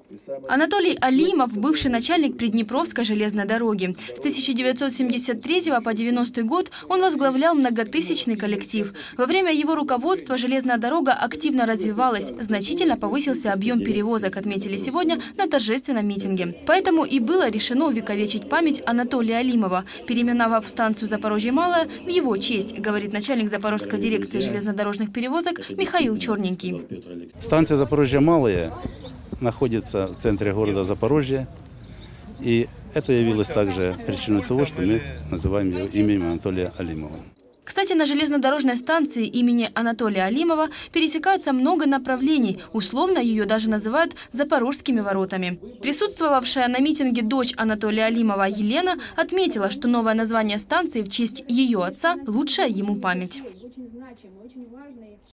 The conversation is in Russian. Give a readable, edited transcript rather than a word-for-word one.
Анатолий Алимов – бывший начальник Приднепровской железной дороги. С 1973 по 90 год он возглавлял многотысячный коллектив. Во время его руководства железная дорога активно развивалась, значительно повысился объем перевозок, отметили сегодня на торжественном митинге. Поэтому и было решено увековечить память Анатолия Алимова, переименовав станцию Запорожье-Малое в его честь, говорит начальник Запорожской дирекции железнодорожных перевозок Михаил Черненький. Станция Запорожье-Малое находится в центре города Запорожье, и это явилось также причиной того, что мы называем его именем Анатолия Алимова. Кстати, на железнодорожной станции имени Анатолия Алимова пересекаются много направлений. Условно ее даже называют «Запорожскими воротами». Присутствовавшая на митинге дочь Анатолия Алимова Елена отметила, что новое название станции в честь ее отца – лучшая ему память.